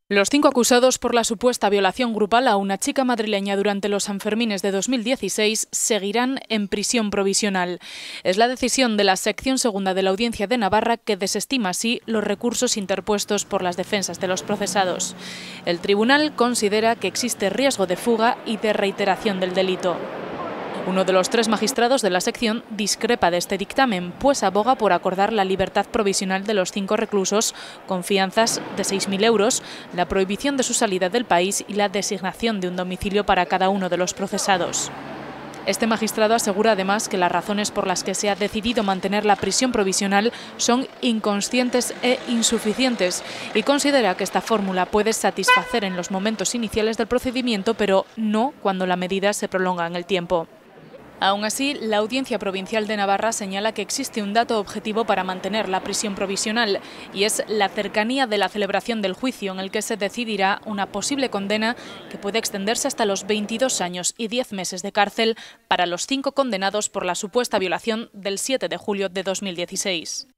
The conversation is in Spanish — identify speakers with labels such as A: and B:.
A: Los 5 acusados por la supuesta violación grupal a una chica madrileña durante los Sanfermines de 2016 seguirán en prisión provisional. Es la decisión de la sección segunda de la Audiencia de Navarra, que desestima así los recursos interpuestos por las defensas de los procesados. El tribunal considera que existe riesgo de fuga y de reiteración del delito. Uno de los 3 magistrados de la sección discrepa de este dictamen, pues aboga por acordar la libertad provisional de los 5 reclusos, con fianzas de 6.000 euros, la prohibición de su salida del país y la designación de un domicilio para cada uno de los procesados. Este magistrado asegura además que las razones por las que se ha decidido mantener la prisión provisional son inconscientes e insuficientes y considera que esta fórmula puede satisfacer en los momentos iniciales del procedimiento, pero no cuando la medida se prolonga en el tiempo. Aún así, la Audiencia Provincial de Navarra señala que existe un dato objetivo para mantener la prisión provisional, y es la cercanía de la celebración del juicio, en el que se decidirá una posible condena que puede extenderse hasta los 22 años y 10 meses de cárcel para los 5 condenados por la supuesta violación del 7 de julio de 2016.